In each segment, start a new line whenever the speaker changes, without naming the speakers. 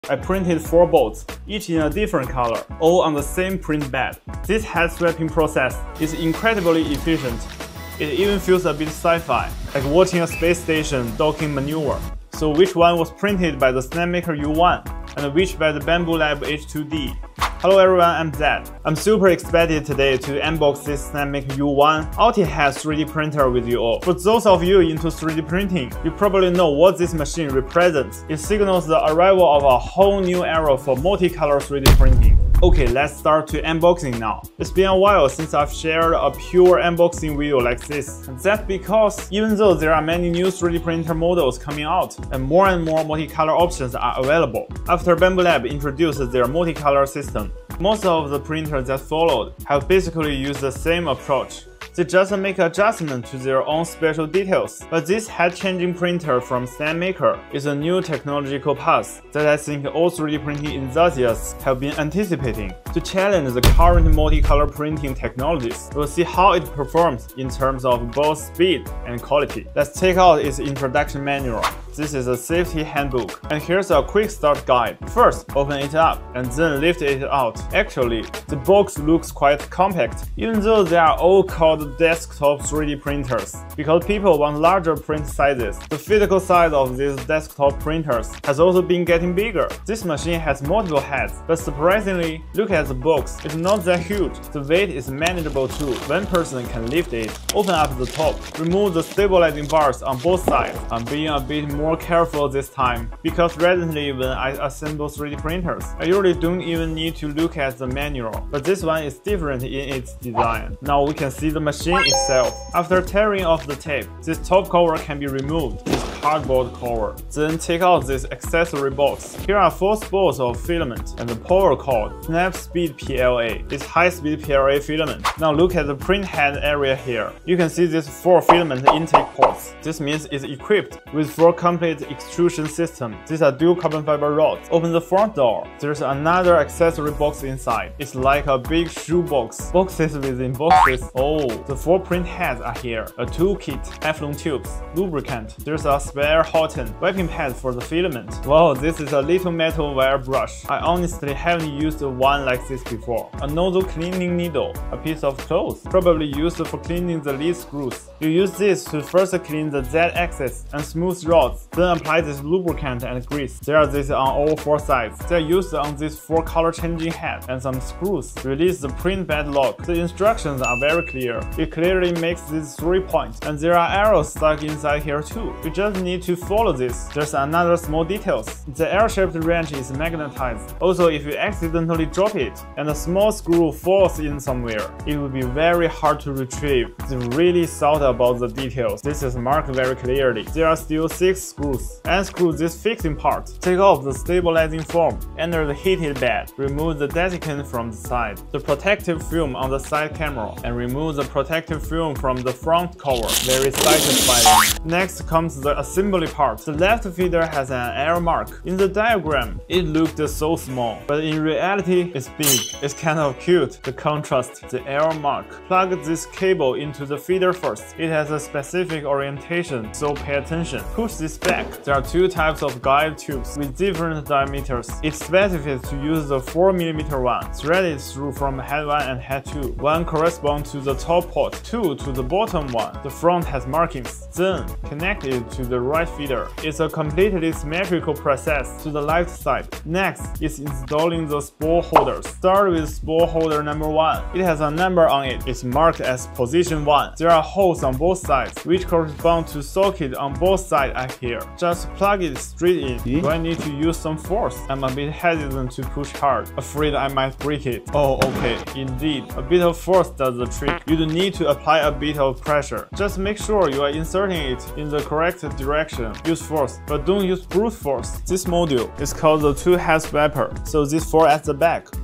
I printed 4 bolts, each in a different color, all on the same print bed. This head swapping process is incredibly efficient. It even feels a bit sci-fi, like watching a space station docking maneuver. So which one was printed by the Snapmaker U1 and which by the Bambu Lab H2D? Hello everyone, I'm Zed. I'm super excited today to unbox this Snapmaker U1 multi-head 3D printer with you all. For those of you into 3D printing, you probably know what this machine represents. It signals the arrival of a whole new era for multicolor 3D printing. Okay, let's start to unboxing now. It's been a while since I've shared a pure unboxing video like this. And that's because even though there are many new 3D printer models coming out and more multicolor options are available, after Bambu Lab introduced their multicolor system, most of the printers that followed have basically used the same approach. They just make adjustments to their own special details. But this head-changing printer from Snapmaker is a new technological path that I think all 3D printing enthusiasts have been anticipating. To challenge the current multicolor printing technologies, we'll see how it performs in terms of both speed and quality. Let's check out its introduction manual. This is a safety handbook, and here's a quick start guide. First, open it up and then lift it out. Actually, the box looks quite compact, even though they are all called desktop 3D printers, because people want larger print sizes. The physical size of these desktop printers has also been getting bigger. This machine has multiple heads, but surprisingly, look at the box. It's not that huge. The weight is manageable too. One person can lift it, open up the top, remove the stabilizing bars on both sides. I'm being a bit more careful this time, because recently when I assemble 3D printers, I usually don't even need to look at the manual, but this one is different in its design. Now we can see the machine itself. After tearing off the tape, this top cover can be removed. This cardboard cover. Then take out this accessory box. Here are 4 spools of filament and the power cord. Snap Speed PLA. It's high-speed PLA filament. Now look at the print head area here. You can see these 4 filament intake ports. This means it's equipped with 4 complete extrusion system. These are dual carbon fiber rods. Open the front door. There's another accessory box inside. It's like a big shoe box. Boxes within boxes. Oh, the 4 print heads are here. A toolkit, Teflon tubes, lubricant. There's a spare hotend, wiping pad for the filament. Wow, this is a little metal wire brush. I honestly haven't used one like this before. A nozzle cleaning needle, a piece of cloth, probably used for cleaning the lead screws. You use this to first clean the Z-axis and smooth rods, then apply this lubricant and grease. There are these on all 4 sides. They are used on these 4 color changing heads and some screws. Release the print bed lock. The instructions are very clear. It clearly makes these 3 points, and there are arrows stuck inside here too. You just need to follow this. There's another small details. The L-shaped wrench is magnetized. Also, if you accidentally drop it and a small screw falls in somewhere, it will be very hard to retrieve. They really thought about the details. This is marked very clearly. There are still 6 screws. Unscrew this fixing part. Take off the stabilizing foam under the heated bed. Remove the desiccant from the side, the protective film on the side camera, and remove the protective film from the front cover. Very satisfying. Next comes the assembly part. The left feeder has an arrow mark. In the diagram, it looked so small, but in reality, it's big. It's kind of cute, the contrast, the arrow mark. Plug this cable into the feeder first. It has a specific orientation, so pay attention. Push this back. There are 2 types of guide tubes with different diameters. It's specified to use the 4mm one, threaded through from head 1 and head 2. One corresponds to the top port, 2 to the bottom one. The front has markings. Then, connect it to the right feeder. It's a completely symmetrical process to the left side. Next is installing the spool holders. Start with spool holder number 1. It has a number on it. It's marked as position 1. There are holes on both sides, which correspond to sockets on both sides are here. Just plug it straight in. Do I need to use some force? I'm a bit hesitant to push hard, afraid I might break it. Oh, okay, indeed, a bit of force does the trick. You don't need to apply a bit of pressure. Just make sure you are inserting it in the correct direction. Use force, but don't use brute force. This module is called the 2-head swapper, so these 4 at the back.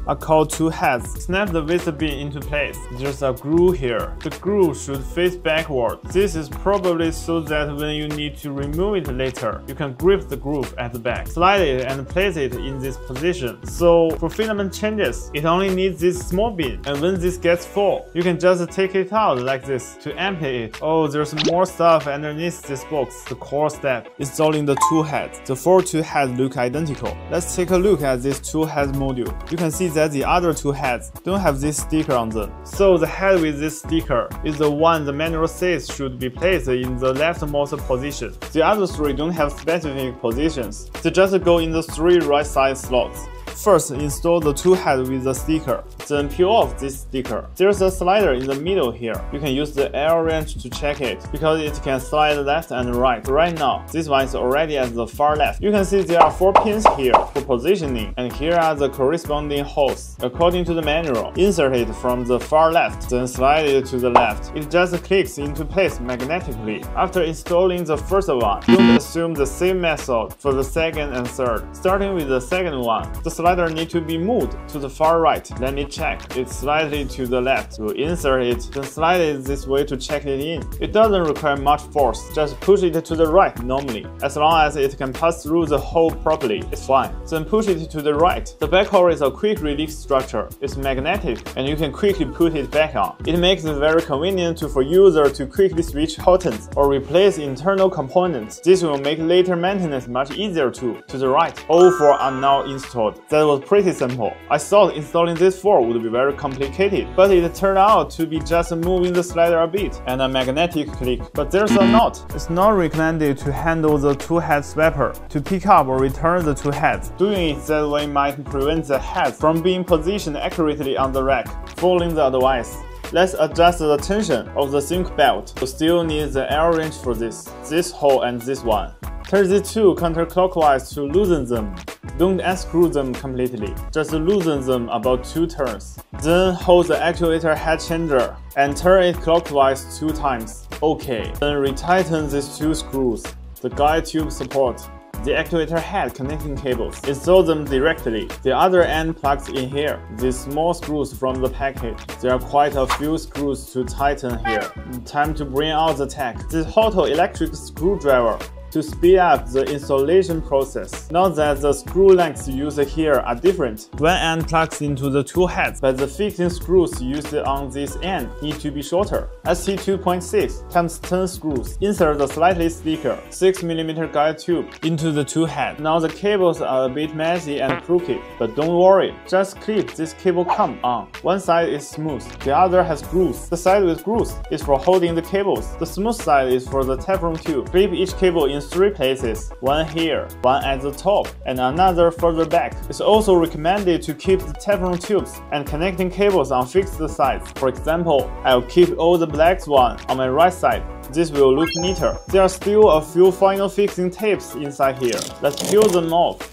are called two heads. Snap the waste bin into place. There's a groove here. The groove should face backward. This is probably so that when you need to remove it later, you can grip the groove at the back, slide it and place it in this position. So for filament changes, it only needs this small bin, and when this gets full, you can just take it out like this to empty it. Oh, there's more stuff underneath this box. The core step, installing the two heads. The four two heads look identical. Let's take a look at this two heads module. You can see that the other two heads don't have this sticker on them. So the head with this sticker is the one the manual says should be placed in the leftmost position. The other three don't have specific positions. They just go in the three right side slots. First, install the two heads with the sticker, then peel off this sticker. There's a slider in the middle here. You can use the L wrench to check it, because it can slide left and right. Right now, this one is already at the far left. You can see there are 4 pins here for positioning, and here are the corresponding holes. According to the manual, insert it from the far left, then slide it to the left. It just clicks into place magnetically. After installing the first one, don't assume the same method for the second and third. Starting with the second one, the slider needs to be moved to the far right. Let me check. It's slightly to the left. You insert it, then slide it this way to check it in. It doesn't require much force. Just push it to the right normally. As long as it can pass through the hole properly, it's fine. Then push it to the right. The back hole is a quick release structure. It's magnetic, and you can quickly put it back on. It makes it very convenient for user to quickly switch hotends or replace internal components. This will make later maintenance much easier too. To the right, all 4 are now installed. That was pretty simple. I thought installing these 4 would be very complicated, but it turned out to be just moving the slider a bit and a magnetic click. But there's a note. It's not recommended to handle the two-head swapper to pick up or return the two heads. Doing it that way might prevent the heads from being positioned accurately on the rack. Following the advice, let's adjust the tension of the sync belt. You still need the L wrench for this hole and this one. Turn these two counterclockwise to loosen them. Don't unscrew them completely, just loosen them about 2 turns. Then hold the actuator head changer and turn it clockwise 2 times. OK, then retighten these 2 screws, the guide tube support, the actuator head connecting cables. Install them directly. The other end plugs in here. These small screws from the package. There are quite a few screws to tighten here. Time to bring out the tech. This photoelectric screwdriver to speed up the installation process. Note that the screw lengths used here are different. One end plugs into the 2 heads, but the fixing screws used on this end need to be shorter. ST2.6 times 10 screws. Insert the slightly thicker 6mm guide tube into the 2 heads. Now the cables are a bit messy and crooked, but don't worry. Just clip this cable clamp on. One side is smooth, the other has grooves. The side with grooves is for holding the cables. The smooth side is for the Teflon tube. Clip each cable in 3 places, one here, one at the top, and another further back. It's also recommended to keep the Teflon tubes and connecting cables on fixed sides. For example, I'll keep all the black one on my right side. This will look neater. There are still a few final fixing tapes inside here. Let's peel them off.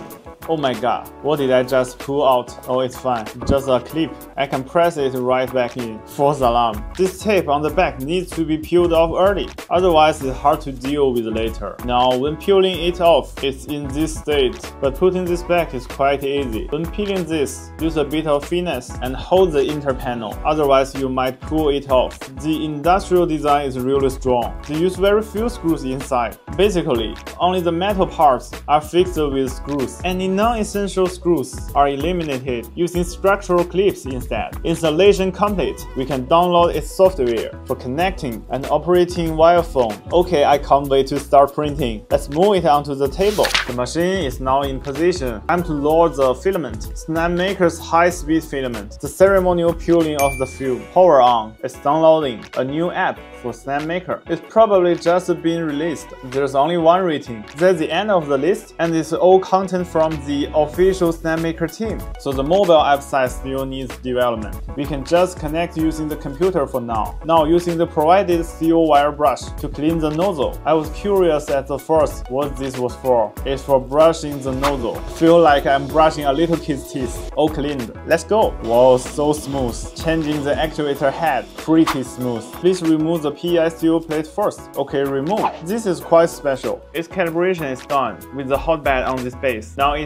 Oh my god, what did I just pull out? Oh, it's fine, just a clip. I can press it right back in. False alarm. This tape on the back needs to be peeled off early, otherwise it's hard to deal with later. Now, when peeling it off, it's in this state, but putting this back is quite easy. When peeling this, use a bit of finesse and hold the inner panel, otherwise you might pull it off. The industrial design is really strong. They use very few screws inside. Basically, only the metal parts are fixed with screws. Any non-essential screws are eliminated using structural clips instead. Installation complete. We can download its software for connecting and operating via phone. Okay, I can't wait to start printing. Let's move it onto the table. The machine is now in position. Time to load the filament. Snapmaker's high-speed filament. The ceremonial peeling of the film. Power on. It's downloading a new app for Snapmaker. It's probably just been released. There's only one rating. That's the end of the list, and it's all content from the official Snapmaker team. So the mobile app side still needs development. We can just connect using the computer for now. Now using the provided steel wire brush to clean the nozzle. I was curious at the first what this was for. It's for brushing the nozzle. Feel like I'm brushing a little kid's teeth. All cleaned. Let's go. Wow, so smooth. Changing the actuator head. Pretty smooth. Please remove the PI steel plate first. Okay, remove. This is quite special. Its calibration is done with the hot bed on this base. Now it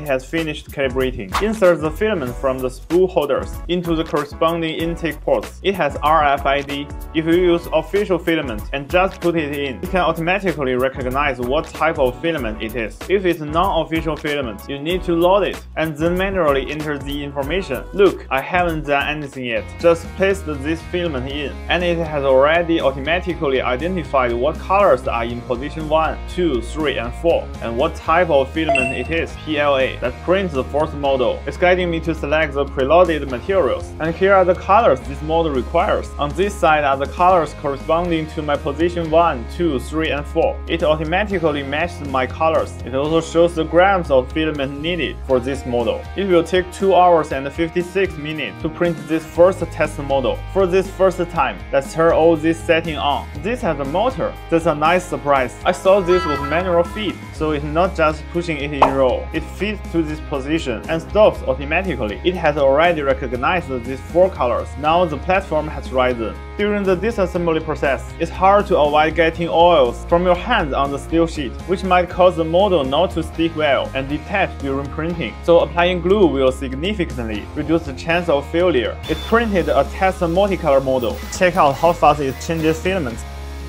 has finished calibrating. Insert the filament from the spool holders into the corresponding intake ports. It has RFID. If you use official filament and just put it in, it can automatically recognize what type of filament it is. If it's non-official filament, you need to load it and then manually enter the information. Look, I haven't done anything yet. Just place this filament in, and it has already automatically identified what colors are in position 1, 2, 3, and 4, and what type of filament it is, PLA, that prints the fourth model. It's guiding me to select the preloaded materials, and here are the colors this model requires. On this side are the colors corresponding to my position 1, 2, 3, and 4. It automatically matches my colors. It also shows the grams of filament needed for this model. It will take 2 hours and 56 minutes to print this first test model. For this first time, let's turn all this setting on. This has a motor. That's a nice surprise. I thought this was manual feed, so it's not just pushing it in roll. It feeds to this position and stops automatically. It has already recognized these 4 colors. Now the platform has risen. During the disassembly process, it's hard to avoid getting oils from your hands on the steel sheet, which might cause the model not to stick well and detach during printing. So applying glue will significantly reduce the chance of failure. It printed a test multicolor model. Check out how fast it changes filaments.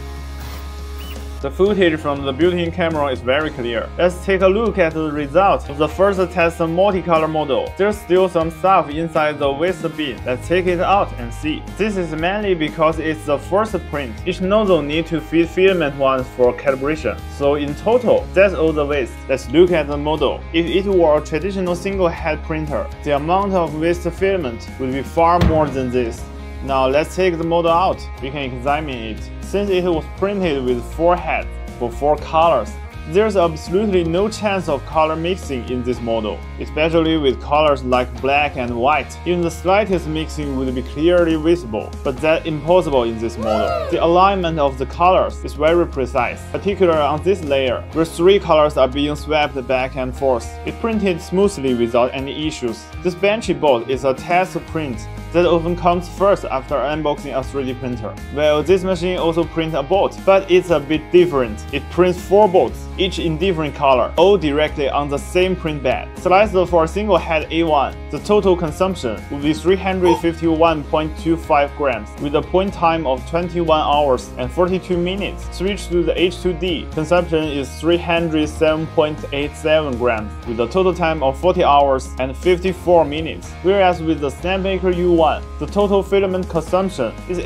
The footage from the built-in camera is very clear. Let's take a look at the result of the first test multicolor model. There's still some stuff inside the waste bin. Let's take it out and see. This is mainly because it's the first print. Each nozzle needs to feed filament once for calibration. So in total, that's all the waste. Let's look at the model. If it were a traditional single-head printer, the amount of waste filament would be far more than this. Now let's take the model out. We can examine it. Since it was printed with 4 heads for 4 colors, there's absolutely no chance of color mixing in this model, especially with colors like black and white. Even the slightest mixing would be clearly visible, but that's impossible in this model. The alignment of the colors is very precise, particularly on this layer, where 3 colors are being swapped back and forth. It printed smoothly without any issues. This benchy board is a test print that often comes first after unboxing a 3D printer. Well, this machine also prints a bolt, but it's a bit different. It prints 4 bolts, each in different color, all directly on the same print bed. Sliced for a single head A1, the total consumption would be 351.25 grams, with a point time of 21 hours and 42 minutes. Switched to the H2D, consumption is 307.87 grams, with a total time of 40 hours and 54 minutes. Whereas with the Snapmaker U1, the total filament consumption is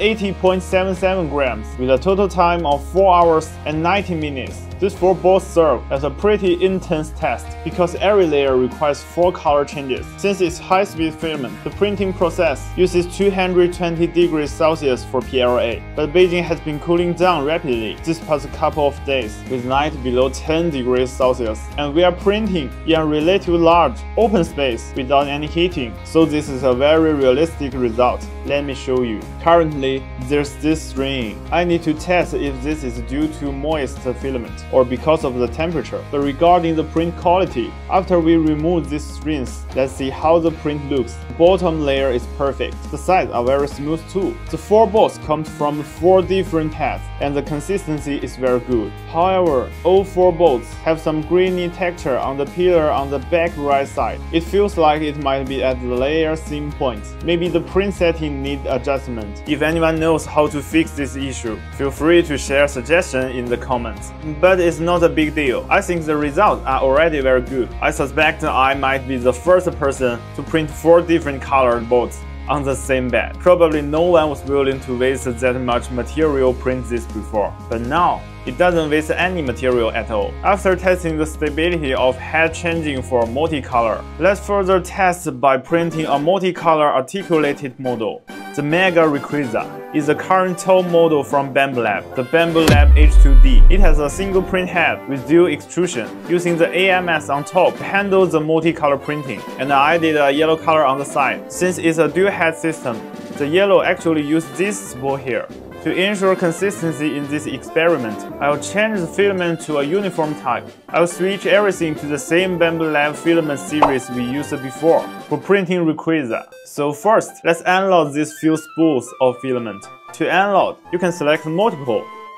80.77 grams, with a total time of 4 hours and 90 minutes. These 4 both serve as a pretty intense test because every layer requires 4 color changes. Since it's high-speed filament, the printing process uses 220 degrees Celsius for PLA, but Beijing has been cooling down rapidly this past couple of days, with night below 10 degrees Celsius, and we are printing in a relatively large, open space without any heating, so this is a very realistic result. Let me show you. Currently, there's this string. I need to test if this is due to moist filament or because of the temperature. But regarding the print quality, after we remove these strings, let's see how the print looks. The bottom layer is perfect. The sides are very smooth too. The 4 bolts come from 4 different heads, and the consistency is very good. However, all 4 bolts have some grainy texture on the pillar on the back right side. It feels like it might be at the layer seam point. Maybe the print setting needs adjustment. If anyone knows how to fix this issue, feel free to share suggestions in the comments. But it's not a big deal. I think the results are already very good. I suspect I might be the first person to print 4 different colored bolts on the same bed. Probably no one was willing to waste that much material print this before. But now, it doesn't waste any material at all. After testing the stability of head changing for multicolor, let's further test by printing a multicolor articulated model. The Mega Requisa is the current top model from Bambu Lab, the Bambu Lab H2D. It has a single print head with dual extrusion, using the AMS on top to handle the multicolor printing, and I added a yellow color on the side. Since it's a dual head system, the yellow actually used this spool here. To ensure consistency in this experiment, I'll change the filament to a uniform type. I'll switch everything to the same Bambu Lab filament series we used before for printing Requisa. So first, let's unload these few spools of filament. To unload, you can select multiple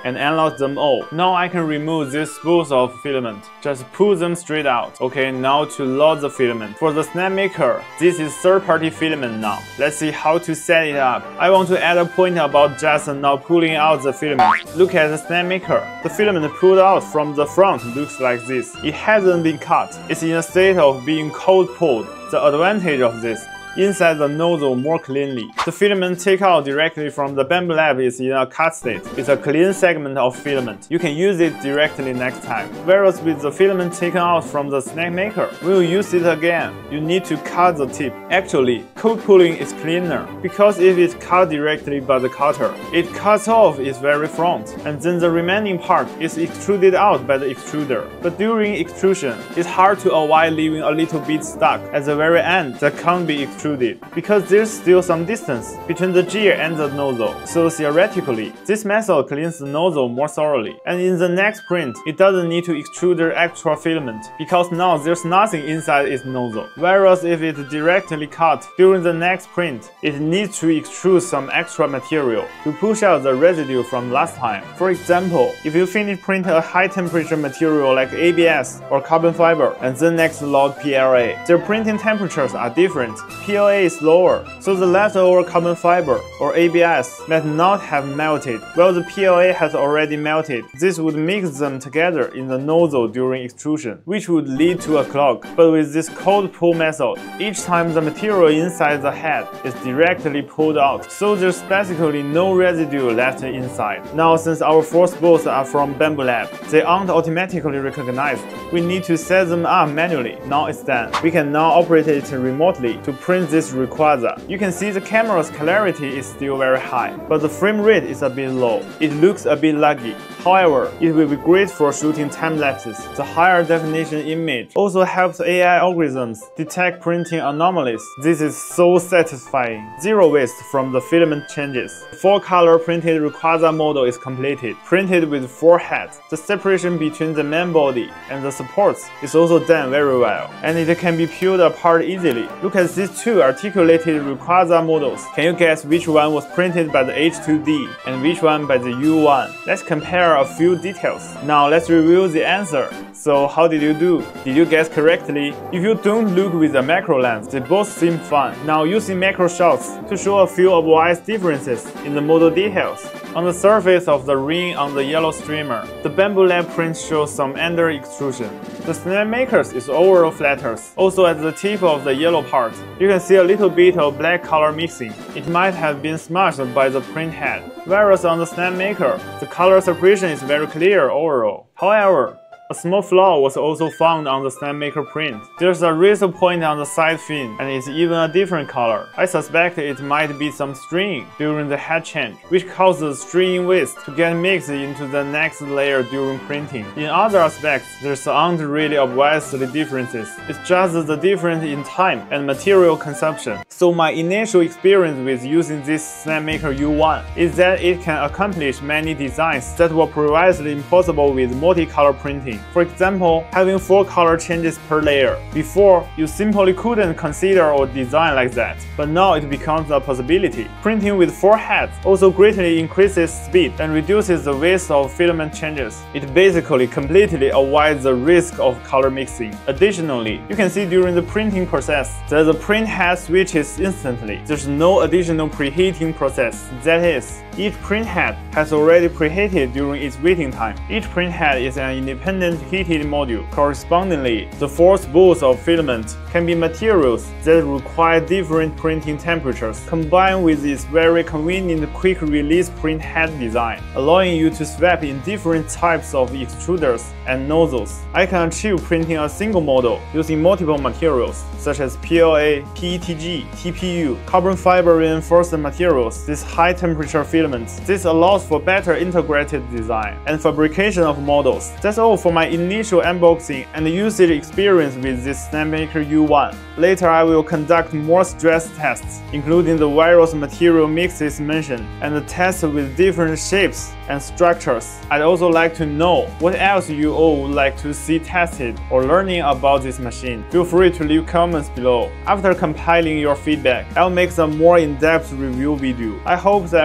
and unlock them all. Now I can remove these spools of filament. Just pull them straight out. Okay, now to load the filament. For the Snapmaker, this is third-party filament now. Let's see how to set it up. I want to add a point about just now pulling out the filament. Look at the Snapmaker. The filament pulled out from the front looks like this. It hasn't been cut. It's in a state of being cold pulled. The advantage of this, inside the nozzle more cleanly. The filament taken out directly from the Bambu lab is in a cut state. It's a clean segment of filament. You can use it directly next time. Whereas with the filament taken out from the Snapmaker, when you use it again, you need to cut the tip. Actually, cold pulling is cleaner, because if it's cut directly by the cutter, it cuts off its very front, and then the remaining part is extruded out by the extruder. But during extrusion, it's hard to avoid leaving a little bit stuck at the very end that can't be extruded, because there's still some distance between the gear and the nozzle. So theoretically, this method cleans the nozzle more thoroughly. And in the next print, it doesn't need to extrude the extra filament, because now there's nothing inside its nozzle. Whereas if it's directly cut during the next print, it needs to extrude some extra material to push out the residue from last time. For example, if you finish printing a high temperature material like ABS or carbon fiber, and then next load PLA, their printing temperatures are different. PLA is lower, so the leftover carbon fiber or ABS might not have melted, while the PLA has already melted. This would mix them together in the nozzle during extrusion, which would lead to a clog. But with this cold pull method, each time the material inside the head is directly pulled out, so there's basically no residue left inside. Now, since our 4 spools are from Bambu Lab, they aren't automatically recognized. We need to set them up manually. Now it's done. We can now operate it remotely to print this Rayquaza. You can see the camera's clarity is still very high, but the frame rate is a bit low. It looks a bit laggy. However, it will be great for shooting time lapses. The higher definition image also helps AI algorithms detect printing anomalies. This is so satisfying. Zero waste from the filament changes. The 4-color printed Rayquaza model is completed, printed with 4 heads. The separation between the main body and the supports is also done very well, and it can be peeled apart easily. Look at these 2 articulated Rayquaza models. Can you guess which one was printed by the H2D and which one by the U1? Let's compare a few details. Now let's review the answer. So how did you do? Did you guess correctly? If you don't look with a macro lens, they both seem fun. Now using macro shots to show a few obvious differences in the model details. On the surface of the ring on the yellow streamer, the Bambu Lab print shows some under extrusion. The Snapmaker's is overall flatter. Also at the tip of the yellow part, you can see a little bit of black color mixing. It might have been smudged by the print head. Whereas on the Snapmaker, the color separation is very clear overall. However, a small flaw was also found on the Snapmaker print. There's a razor point on the side fin, and it's even a different color. I suspect it might be some string during the head change, which causes string waste to get mixed into the next layer during printing. In other aspects, there aren't really obvious differences. It's just the difference in time and material consumption. So my initial experience with using this Snapmaker U1 is that it can accomplish many designs that were previously impossible with multicolor printing. For example, having 4 color changes per layer. Before, you simply couldn't consider or design like that, but now it becomes a possibility. Printing with 4 heads also greatly increases speed and reduces the waste of filament changes. It basically completely avoids the risk of color mixing. Additionally, you can see during the printing process that the print head switches instantly. There's no additional preheating process. That is, each print head has already preheated during its waiting time. Each print head is an independent heated module. Correspondingly, the 4 spools of filament can be materials that require different printing temperatures, combined with its very convenient quick-release print head design, allowing you to swap in different types of extruders and nozzles. I can achieve printing a single model using multiple materials, such as PLA, PETG, TPU, carbon fiber reinforced materials, these high-temperature filaments. This allows for better integrated design and fabrication of models. That's all for my initial unboxing and usage experience with this Snapmaker U1. Later I will conduct more stress tests, including the various material mixes mentioned, and the tests with different shapes and structures. I'd also like to know what else you all would like to see tested or learning about this machine. Feel free to leave comments below. After compiling your feedback, I'll make some more in-depth review video. I hope that everyone can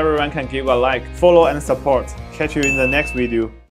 give a like, follow and support. Catch you in the next video.